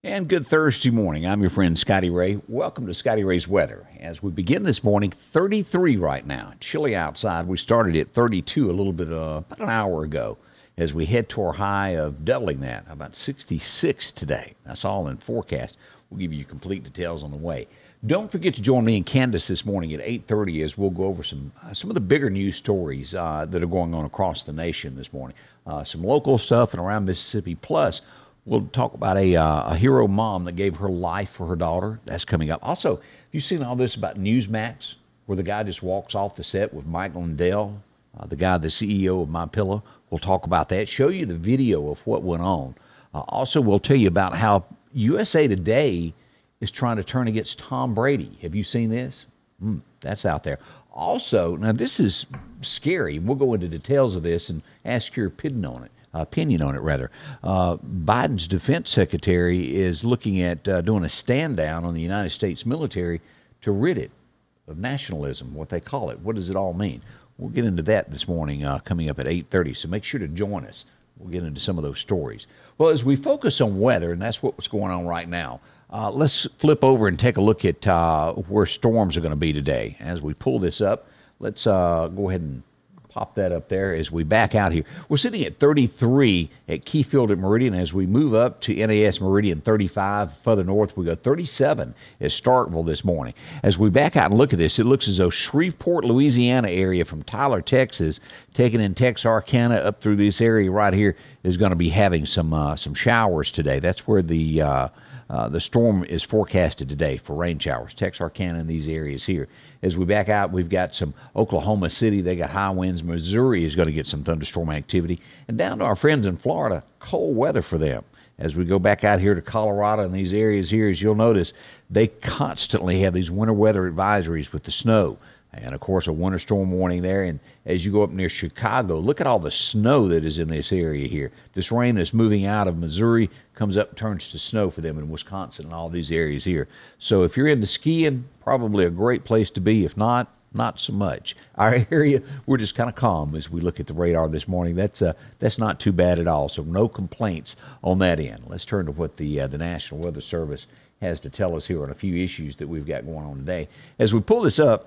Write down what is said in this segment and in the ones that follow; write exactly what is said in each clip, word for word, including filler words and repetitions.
And good Thursday morning. I'm your friend Scotty Ray. Welcome to Scotty Ray's Weather. As we begin this morning, thirty-three right now. Chilly outside. We started at thirty-two a little bit uh, about an hour ago. As we head to our high of doubling that, about sixty-six today. That's all in forecast. We'll give you complete details on the way. Don't forget to join me and Candace this morning at eight thirty as we'll go over some uh, some of the bigger news stories uh, that are going on across the nation this morning. Uh, some local stuff and around Mississippi. Plus, we'll talk about a, uh, a hero mom that gave her life for her daughter. That's coming up. Also, have you seen all this about Newsmax, where the guy just walks off the set with Mike Lindell, uh, the guy, the C E O of MyPillow? We'll talk about that, show you the video of what went on. Uh, also, we'll tell you about how U S A Today is trying to turn against Tom Brady. Have you seen this? Mm, that's out there. Also, now this is scary. We'll go into details of this and ask your opinion on it. Opinion on it, rather. Uh, Biden's defense secretary is looking at uh, doing a stand down on the United States military to rid it of nationalism, what they call it. What does it all mean? We'll get into that this morning uh, coming up at eight thirty, so make sure to join us. We'll get into some of those stories. Well, as we focus on weather, and that's what's going on right now, uh, let's flip over and take a look at uh, where storms are going to be today. As we pull this up, let's uh, go ahead and pop that up there as we back out here. We're sitting at thirty-three at Keyfield at Meridian. As we move up to N A S Meridian, thirty-five. Further north, we go thirty-seven at Starkville this morning. As we back out and look at this, it looks as though Shreveport, Louisiana area from Tyler, Texas, taking in Texarkana up through this area right here is going to be having some uh, some showers today. That's where the uh, Uh, the storm is forecasted today for rain showers, Texarkana in these areas here. As we back out, we've got some Oklahoma City. They got high winds. Missouri is going to get some thunderstorm activity. And down to our friends in Florida, cold weather for them. As we go back out here to Colorado and these areas here, as you'll notice, they constantly have these winter weather advisories with the snow. And, of course, a winter storm warning there. And as you go up near Chicago, look at all the snow that is in this area here. This rain that's moving out of Missouri comes up, turns to snow for them in Wisconsin and all these areas here. So if you're into skiing, probably a great place to be. If not, not so much. Our area, we're just kind of calm as we look at the radar this morning. That's uh, that's not too bad at all. So no complaints on that end. Let's turn to what the uh, the National Weather Service has to tell us here on a few issues that we've got going on today. As we pull this up,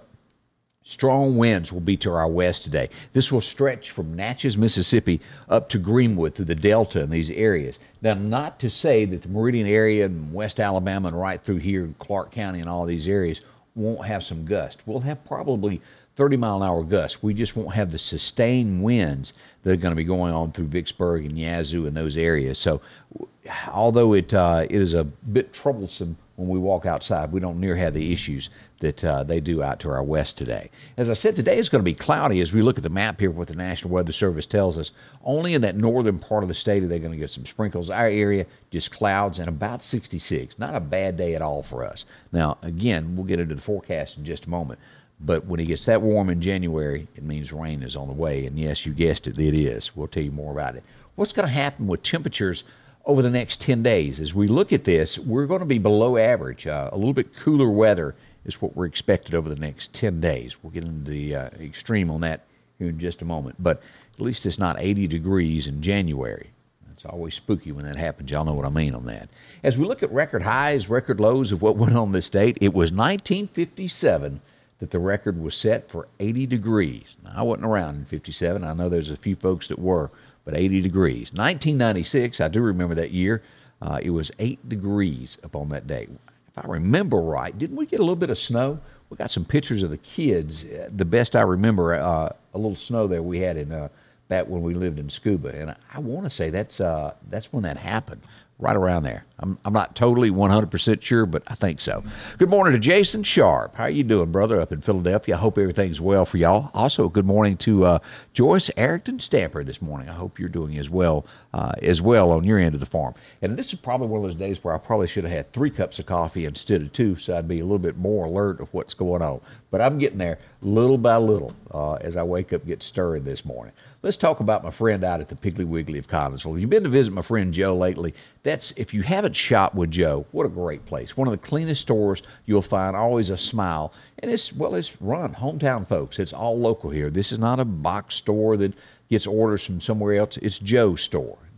strong winds will be to our west today. This will stretch from Natchez, Mississippi, up to Greenwood through the Delta in these areas. Now, not to say that the Meridian area and West Alabama and right through here in Clark County and all these areas won't have some gusts. We'll have probably thirty mile an hour gusts. We just won't have the sustained winds that are going to be going on through Vicksburg and Yazoo and those areas. So although it uh, it is a bit troublesome when we walk outside, we don't near have the issues that uh, they do out to our west today. As I said, today is going to be cloudy as we look at the map here, what the National Weather Service tells us. Only in that northern part of the state are they going to get some sprinkles. Our area, just clouds and about sixty-six. Not a bad day at all for us. Now, again, we'll get into the forecast in just a moment. But when it gets that warm in January, it means rain is on the way. And yes, you guessed it, it is. We'll tell you more about it. What's going to happen with temperatures over the next ten days? As we look at this, we're going to be below average. Uh, a little bit cooler weather is what we're expected over the next ten days. We'll get into the uh, extreme on that here in just a moment. But at least it's not eighty degrees in January. It's always spooky when that happens. Y'all know what I mean on that. As we look at record highs, record lows of what went on this date, it was nineteen fifty-seven that the record was set for eighty degrees. Now, I wasn't around in fifty-seven. I know there's a few folks that were, but eighty degrees. nineteen ninety-six, I do remember that year. Uh, it was eight degrees upon that day. If I remember right, didn't we get a little bit of snow? We got some pictures of the kids. The best I remember, uh, a little snow there we had in uh, back when we lived in Scuba. And I, I want to say that's uh, that's when that happened. Right around there. I'm I'm not totally one hundred percent sure, but I think so. Good morning to Jason Sharp. How you doing, brother, up in Philadelphia? I hope everything's well for y'all. Also, good morning to uh, Joyce Arrington Stamper this morning. I hope you're doing as well uh, as well on your end of the farm. And this is probably one of those days where I probably should have had three cups of coffee instead of two, so I'd be a little bit more alert of what's going on. But I'm getting there little by little uh, as I wake up and get stirred this morning. Let's talk about my friend out at the Piggly Wiggly of Connersville. If you've been to visit my friend Joe lately, that's if you haven't shopped with Joe, what a great place. One of the cleanest stores you'll find, always a smile. And it's, well, it's run, hometown folks. It's all local here. This is not a box store that gets orders from somewhere else. It's Joe's store.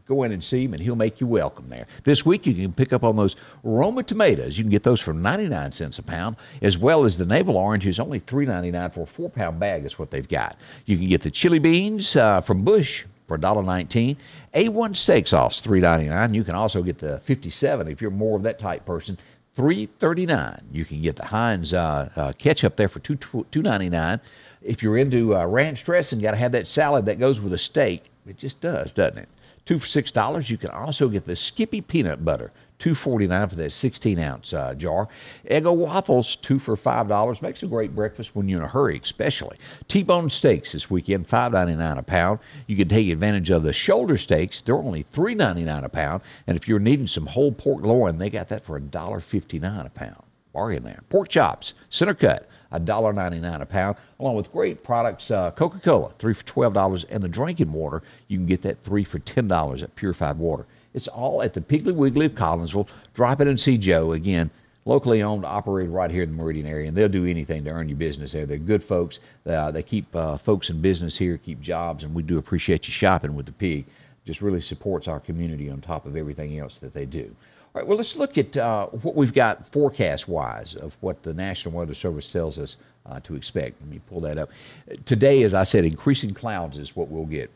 Go in and see him, and he'll make you welcome there. This week, you can pick up on those Roma tomatoes. You can get those for ninety-nine cents a pound, as well as the navel oranges, only three ninety-nine for a four-pound bag is what they've got. You can get the chili beans uh, from Bush for one dollar nineteen. A one steak sauce, three ninety-nine. You can also get the fifty-seven if you're more of that type person, three thirty-nine. You can get the Heinz uh, uh, ketchup there for two ninety-nine. If you're into uh, ranch dressing, got to have that salad that goes with a steak. It just does, doesn't it? Two for six dollars. You can also get the Skippy peanut butter, two forty-nine for that sixteen ounce uh, jar. Eggo waffles, two for five dollars. Makes a great breakfast when you're in a hurry, especially. T-bone steaks this weekend, five ninety-nine a pound. You can take advantage of the shoulder steaks. They're only three ninety-nine a pound. And if you're needing some whole pork loin, they got that for one dollar fifty-nine a pound. Bargain there. Pork chops, center cut, one dollar ninety-nine a pound, along with great products, uh, Coca-Cola, three for twelve dollars, and the drinking water, you can get that three for ten dollars at Purified Water. It's all at the Piggly Wiggly of Collinsville. Drop in and see Joe. Again, locally owned, operated right here in the Meridian area, and they'll do anything to earn your business there. They're good folks. Uh, they keep uh, folks in business here, keep jobs, and we do appreciate you shopping with the Pig. Just really supports our community on top of everything else that they do. All right, well, let's look at uh, what we've got forecast-wise of what the National Weather Service tells us uh, to expect. Let me pull that up. Today, as I said, increasing clouds is what we'll get.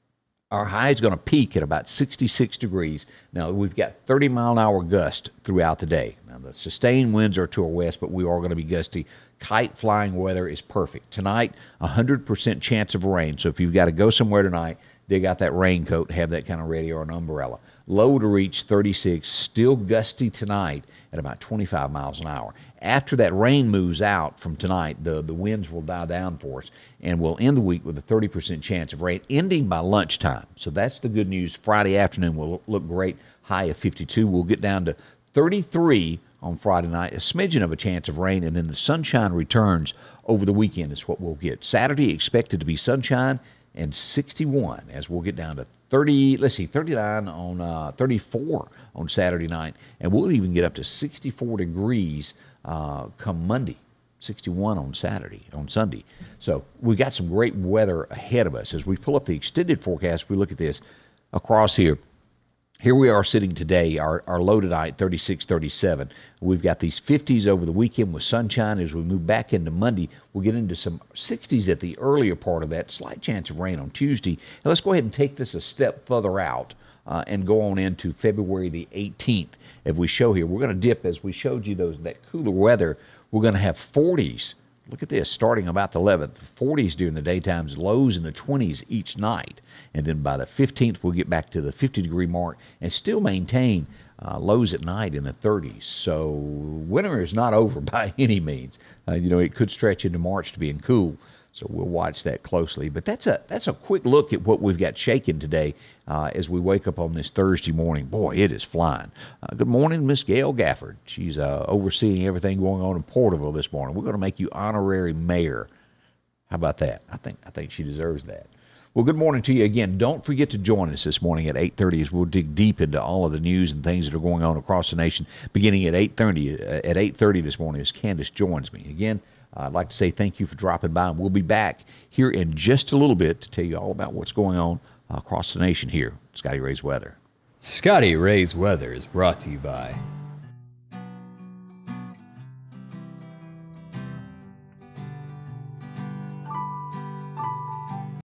Our high is going to peak at about sixty-six degrees. Now, we've got thirty mile an hour gust throughout the day. Now, the sustained winds are to our west, but we are going to be gusty. Kite flying weather is perfect. Tonight, one hundred percent chance of rain. So if you've got to go somewhere tonight, dig out that raincoat, have that kind of ready, or an umbrella. Low to reach thirty-six, still gusty tonight at about twenty-five miles an hour. After that rain moves out from tonight, the, the winds will die down for us, and we'll end the week with a thirty percent chance of rain, ending by lunchtime. So that's the good news. Friday afternoon will look great, high of fifty-two. We'll get down to thirty-three on Friday night, a smidgen of a chance of rain, and then the sunshine returns over the weekend is what we'll get. Saturday expected to be sunshine and sixty-one, as we'll get down to thirty, let's see, thirty-nine on uh, thirty-four on Saturday night, and we'll even get up to sixty-four degrees uh, come Monday, sixty-one on Saturday, on Sunday. So we got some great weather ahead of us. As we pull up the extended forecast, we look at this across here. Here we are sitting today, our, our low tonight, thirty-six, thirty-seven. We've got these fifties over the weekend with sunshine. As we move back into Monday, we'll get into some sixties at the earlier part of that. Slight chance of rain on Tuesday. And let's go ahead and take this a step further out uh, and go on into February the eighteenth. As we show here, we're going to dip, as we showed you those that cooler weather. We're going to have forties. Look at this, starting about the eleventh, forties during the daytimes, lows in the twenties each night. And then by the fifteenth, we'll get back to the fifty-degree mark and still maintain uh, lows at night in the thirties. So winter is not over by any means. Uh, you know, it could stretch into March to being cool. So we'll watch that closely. But that's a that's a quick look at what we've got shaking today uh, as we wake up on this Thursday morning. Boy, it is flying. Uh, good morning, Miss Gail Gafford. She's uh, overseeing everything going on in Porterville this morning. We're going to make you honorary mayor. How about that? I think I think she deserves that. Well, good morning to you again. Don't forget to join us this morning at eight thirty as we'll dig deep into all of the news and things that are going on across the nation, beginning at eight thirty. Uh, at eight thirty this morning as Candace joins me. Again, I'd like to say thank you for dropping by. We'll be back here in just a little bit to tell you all about what's going on across the nation here. Scotty Ray's Weather. Scotty Ray's Weather is brought to you by